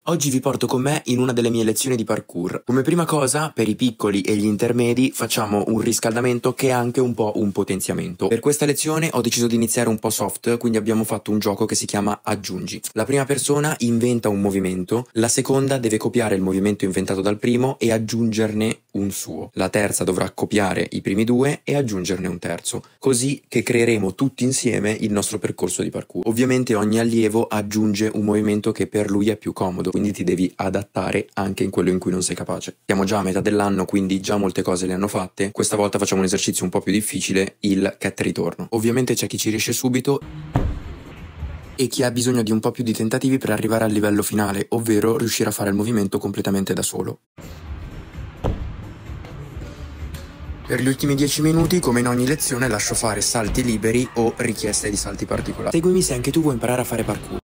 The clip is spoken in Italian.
Oggi vi porto con me in una delle mie lezioni di parkour. Come prima cosa, per i piccoli e gli intermedi, facciamo un riscaldamento che è anche un po' un potenziamento. Per questa lezione ho deciso di iniziare un po' soft, quindi abbiamo fatto un gioco che si chiama Aggiungi. La prima persona inventa un movimento, la seconda deve copiare il movimento inventato dal primo e aggiungerne un suo. La terza dovrà copiare i primi due e aggiungerne un terzo, così che creeremo tutti insieme il nostro percorso di parkour. Ovviamente ogni allievo aggiunge un movimento che per lui è più comodo, quindi ti devi adattare anche in quello in cui non sei capace. Siamo già a metà dell'anno, quindi già molte cose le hanno fatte. Questa volta facciamo un esercizio un po' più difficile, il cat ritorno. Ovviamente c'è chi ci riesce subito e chi ha bisogno di un po' più di tentativi per arrivare al livello finale, ovvero riuscire a fare il movimento completamente da solo. Per gli ultimi 10 minuti, come in ogni lezione, lascio fare salti liberi o richieste di salti particolari. Seguimi se anche tu vuoi imparare a fare parkour.